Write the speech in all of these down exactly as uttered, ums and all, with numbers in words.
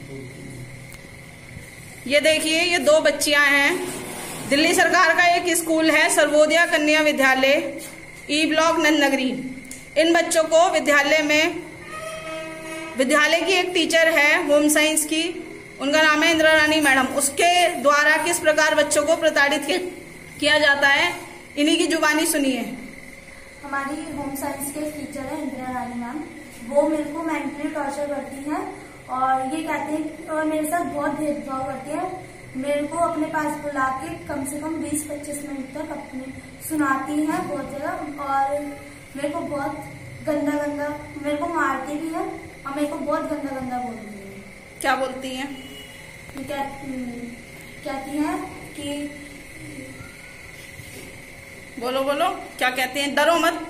ये देखिए, ये दो बच्चियां हैं। दिल्ली सरकार का एक स्कूल है सर्वोदया कन्या विद्यालय, ई ब्लॉक नंदनगरी। इन बच्चों को विद्यालय में विद्यालय की एक टीचर है होम साइंस की, उनका नाम है इंदिरा रानी मैडम। उसके द्वारा किस प्रकार बच्चों को प्रताड़ित किया जाता है, इन्हीं की जुबानी सुनिए। हमारी होम साइंस के टीचर है इंदिरा रानी मैम, वो मेरे को मेंटली टॉर्चर करती हैं और ये कहते हैं और मेरे साथ बहुत भेदभाव करती है। मेरे को अपने पास बुला के कम से कम बीस पच्चीस मिनट तक अपनी सुनाती हैं बहुत ज्यादा, और मेरे को बहुत गंदा गंदा मेरे को मारती भी है और मेरे को बहुत गंदा गंदा बोलती है। क्या बोलती हैं? क्या कहती हैं कि बोलो बोलो, क्या कहते हैं? डरो मत।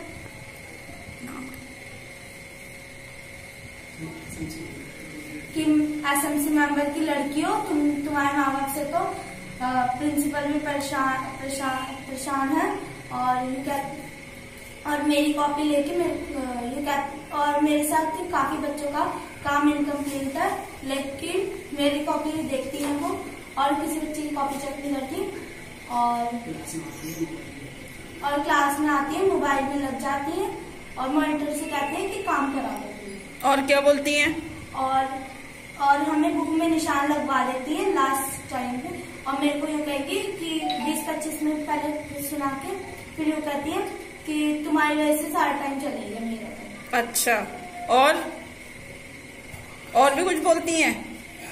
कि एसएमसी मेंबर की लड़कियों, तुम तुम्हारे माँ बाप से तो प्रिंसिपल भी परेशान परेशान परेशान है, और ये क्या और मेरी कॉपी लेके मेरे ये क्या और मेरे साथ काफी बच्चों का काम इनकम्प्लीट है, लेकिन मेरी कॉपी देखती है वो और किसी बच्चे की कॉपी चेक नहीं करती, और और क्लास में आती है मोबाइल में लग जाती है और मॉनिटर से कहते हैं कि काम करा देती है। और क्या बोलती हैं? और और हमें बुक में निशान लगवा देती है लास्ट टाइम पे, और मेरे को ये कहेगी कि बीस पच्चीस मिनट पहले सुना के फिर ये कहती है कि तुम्हारी वजह से सारा टाइम चलेगा मेरा। अच्छा, और और भी कुछ बोलती हैं?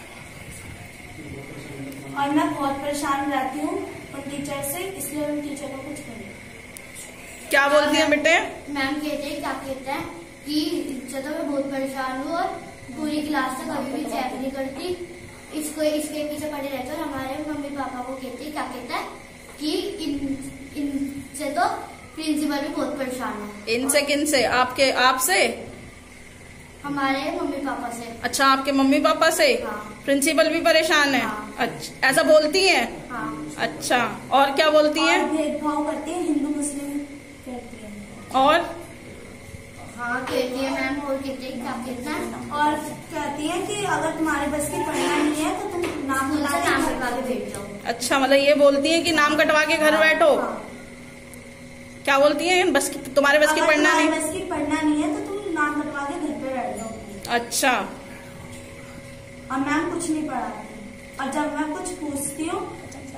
और मैं बहुत परेशान रहती हूँ उन टीचर से, इसलिए उन टीचर को कुछ करें। क्या बोलती हैं बेटे? मैम कहते हैं क्या कहते हैं कि चलो मैं बहुत परेशान हूँ और पूरी क्लास से कभी भी चेक नहीं करती, इसको इसके पीछे पड़े रहते हैं। और हमारे मम्मी पापा को कहते हैं क्या कहता है कि इन इनसे तो प्रिंसिपल भी बहुत परेशान है। इनसे किन से? आपके आपसे? हमारे मम्मी पापा से। अच्छा, आपके मम्मी पापा से? हाँ। प्रिंसिपल भी परेशान है? हाँ। अच्छा, ऐसा बोलती हैं? हाँ। अच्छा, और क्या बोलती हैं? भेदभाव करती है, हिंदू मुस्लिम कहती है। और हाँ कहती है मैम, और कहते हैं क्या कहता है, और कहती है कि अगर तुम्हारे बस की पढ़ना नहीं है तो तुम नाम नाम कटवा के बैठ जाओ। अच्छा, मतलब ये बोलती है कि नाम कटवा के घर बैठो। हाँ। क्या बोलती हैं? बस की, तुम्हारे बस की पढ़ना नहीं बस की पढ़ना नहीं है तो तुम नाम कटवा के घर पे बैठ जाओ। अच्छा, और मैम कुछ नहीं पढ़ाती, और जब मैं कुछ पूछती हूँ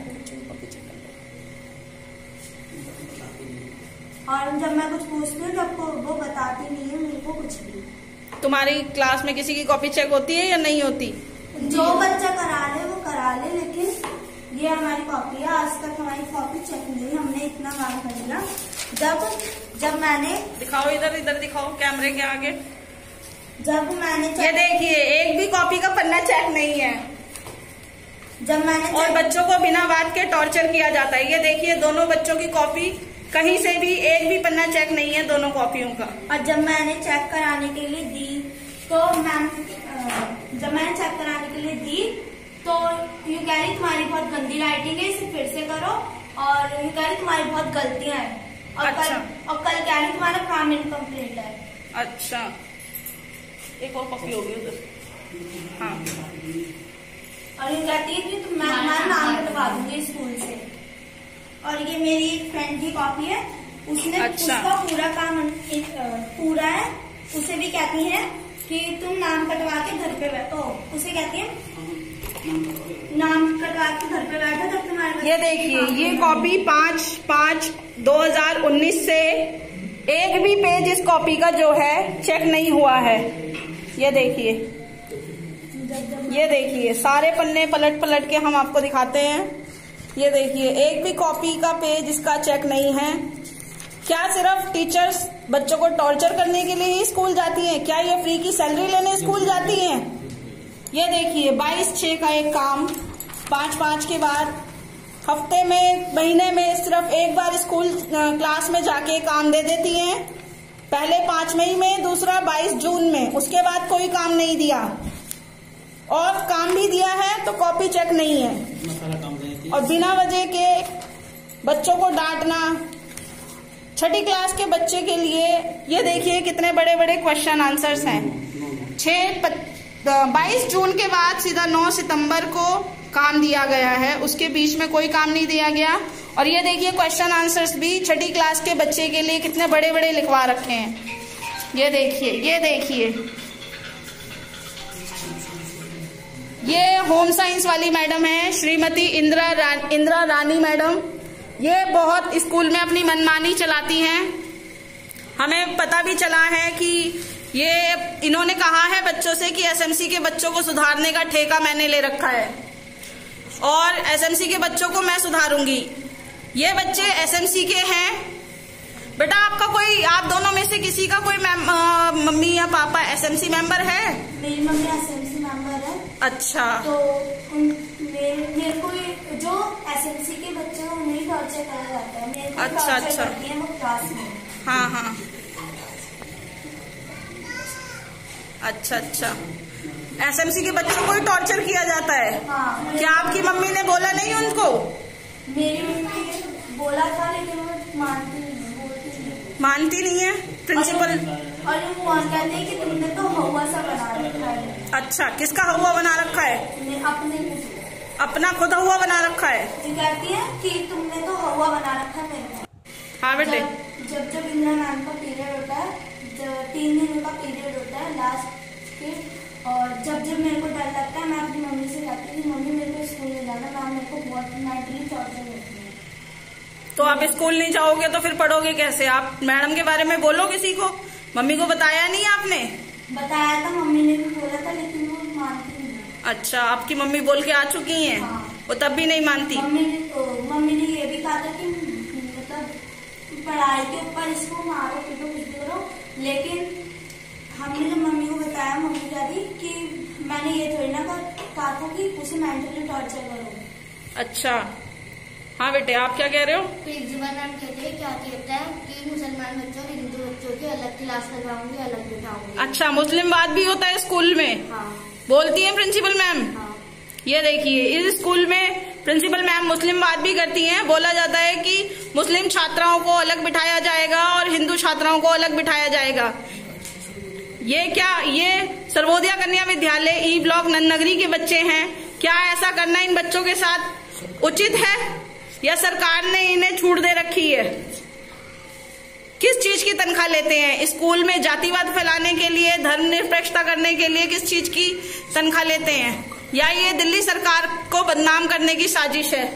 और जब मैं कुछ पूछती हूँ तब वो बताती नहीं है मेरे को कुछ भी। तुम्हारी क्लास में किसी की कॉपी चेक होती है या नहीं होती? जो बच्चा करा ले वो करा ले, लेकिन ये हमारी कॉपी है, आज तक हमारी कॉपी चेक नहीं हुई। हमने इतना काम कर लिया। जब जब मैंने दिखाओ, इधर इधर दिखाओ कैमरे के आगे। जब मैंने ये देखिए, एक भी कॉपी का पन्ना चेक नहीं है। जब मैंने और बच्चों को बिना बात के टॉर्चर किया जाता है। ये देखिए, दोनों बच्चों की कॉपी, कहीं से भी एक भी पन्ना चेक नहीं है दोनों कॉपियों का। और जब मैंने चेक कराने के लिए दी तो मैम जब मैंने चेक कराने के लिए दी तो ये कह रही तुम्हारी बहुत गंदी राइटिंग है, इसे फिर से करो, और ये कह रही तुम्हारी बहुत गलतियां हैं, और अच्छा। कल और कल कह रही तुम्हारा काम इनकम्प्लीट है। अच्छा, एक और कॉपी होगी उधर। हाँ, और ये कहती है कि तुम मैं तुम्हारा नाम कटवा दूंगी स्कूल से। और ये मेरी एक फ्रेंड की कॉपी है, उसने अच्छा। उसका पूरा काम पूरा है, उसे भी कहती है कि तुम नाम कटवा के घर पे बैठो, उसे कहती है नाम कटवा के घर पे बैठो तब तुम्हारे। ये देखिए, ये कॉपी पाँच पाँच दो हजार उन्नीस से एक भी पेज इस कॉपी का जो है चेक नहीं हुआ है। ये देखिए, ये देखिए, सारे पन्ने पलट पलट के हम आपको दिखाते हैं। ये देखिए, एक भी कॉपी का पेज इसका चेक नहीं है। क्या सिर्फ टीचर्स बच्चों को टॉर्चर करने के लिए ही स्कूल जाती हैं? क्या ये फ्री की सैलरी लेने स्कूल जाती हैं? ये देखिए, बाईस छह का एक काम, पाँच पाँच के बाद हफ्ते में महीने में सिर्फ एक बार स्कूल क्लास में जाके काम दे देती हैं। पहले पांच मई में, दूसरा बाईस जून में, उसके बाद कोई काम नहीं दिया, और काम भी दिया है तो कॉपी चेक नहीं है। और बिना वजह के बच्चों को डांटना। छठी क्लास के बच्चे के लिए ये देखिए कितने बड़े बड़े क्वेश्चन आंसर्स हैं। छह बाईस जून के बाद सीधा नौ सितंबर को काम दिया गया है, उसके बीच में कोई काम नहीं दिया गया। और ये देखिए क्वेश्चन आंसर्स भी छठी क्लास के बच्चे के लिए कितने बड़े बड़े लिखवा रखे हैं। ये देखिए, ये देखिए, ये होम साइंस वाली मैडम है श्रीमती इंदिरा रा, इंदिरा रानी मैडम। ये बहुत स्कूल में अपनी मनमानी चलाती हैं। हमें पता भी चला है कि ये इन्होंने कहा है बच्चों से कि एसएमसी के बच्चों को सुधारने का ठेका मैंने ले रखा है और एसएमसी के बच्चों को मैं सुधारूंगी। ये बच्चे एसएमसी के हैं। बेटा आपका कोई, आप दोनों में से किसी का कोई मम्मी या पापा एसएमसी मेंबर है? मेरी मम्मी एसएमसी मेंबर है। अच्छा, तो उन मेरे, मेरे को जो एसएमसी के बच्चे हैं उन्हें टॉर्चर करा जाता है। मेरे को अच्छा अच्छा करती है वो क्लास में। हाँ हाँ, अच्छा अच्छा, एसएमसी के बच्चों को ही टॉर्चर किया जाता है। हाँ, क्या आपकी मम्मी ने बोला नहीं उनको? मेरी मम्मी ने बोला था लेकिन वो मानती नहीं, बोलती नहीं, मानती नहीं है प्रिंसिपल। और वो कहते हैं कि तुमने तो हवा सा बना रखा है। अच्छा, किसका हवा बना रखा है? अपने अपना खुद हवा बना रखा है। जो कहती है कि तुमने तो हवा बना रखा है मेरे। हाँ बेटे, जब जब इंदिरा मैम का पीरियड होता है, जब तीन दिन का पीरियड होता है लास्ट के, और जब जब मेरे को डर लगता है मैं अपनी मम्मी से कहती हूँ कि मम्मी मेरे को स्कूल नहीं जाना, मैम मेरे को बहुत मेंटली टॉर्चर करती है। तो आप स्कूल नहीं जाओगे तो फिर पढ़ोगे कैसे? आप मैडम के बारे में बोलो किसी को। मम्मी को बताया नहीं आपने? बताया था, मम्मी ने भी बोला था लेकिन वो मानती नहीं। अच्छा, आपकी मम्मी बोल के आ चुकी हैं? हाँ। वो तब भी नहीं मानती? मम्मी ने तो मम्मी ने ये भी कहा था कि मतलब पढ़ाई के ऊपर इसको मारो पीटो कुछ भी करो, लेकिन हमने जब मम्मी को बताया, मम्मी कह रही कि मैंने ये थोड़ी ना कहा था कि उसे मेंटली टॉर्चर करो। अच्छा, हाँ बेटे, आप क्या कह रहे हो? प्रिंसिपल मैम कहते हैं, क्या कहता है कि मुसलमान बच्चों और हिंदू बच्चों की अलग क्लास लगाऊंगी, अलग बिठाऊंगी। अच्छा, मुस्लिमवाद भी होता है स्कूल में? हाँ। बोलती है प्रिंसिपल मैम? हाँ। ये देखिए, इस स्कूल में प्रिंसिपल मैम मुस्लिमवाद भी करती हैं। बोला जाता है कि मुस्लिम छात्राओं को अलग बिठाया जाएगा और हिंदू छात्राओं को अलग बिठाया जाएगा। ये क्या, ये सर्वोदया कन्या विद्यालय ई ब्लॉक नन्नगरी के बच्चे हैं। क्या ऐसा करना इन बच्चों के साथ उचित है या सरकार ने इन्हें छूट दे रखी है? किस चीज की तनख्वाह लेते हैं स्कूल में? जातिवाद फैलाने के लिए, धर्मनिरपेक्षता करने के लिए किस चीज की तनख्वाह लेते हैं? या ये दिल्ली सरकार को बदनाम करने की साजिश है?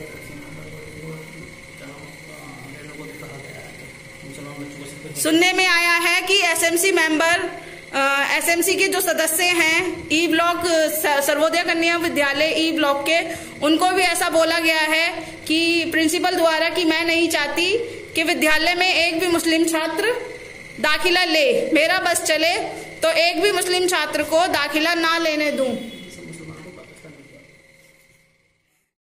सुनने में आया है कि एसएमसी मेंबर, एसएमसी के जो सदस्य हैं ई ब्लॉक सर्वोदय कन्या विद्यालय ई ब्लॉक के, उनको भी ऐसा बोला गया है कि प्रिंसिपल द्वारा कि मैं नहीं चाहती कि विद्यालय में एक भी मुस्लिम छात्र दाखिला ले, मेरा बस चले तो एक भी मुस्लिम छात्र को दाखिला ना लेने दूं।